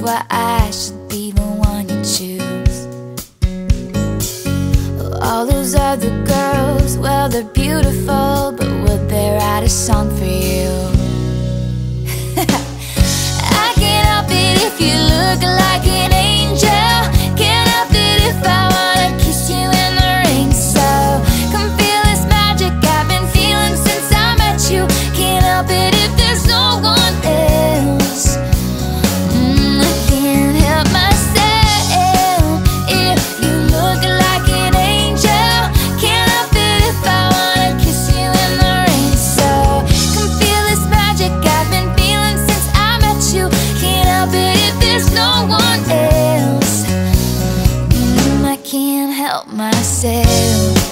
why I should be the one you choose. All those other girls, well, they're beautiful, but would they write a song for you? I can't help it if you look like an angel. Can't help it if I wanna kiss you in the rain. So come feel this magic I've been feeling since I met you. Can't help it if there's no one else. I can't help myself if you look like an angel. Can't help it if I wanna kiss you in the rain. So come feel this magic I've been feeling since I met you. Can't help it if there's no one else. I can't help myself.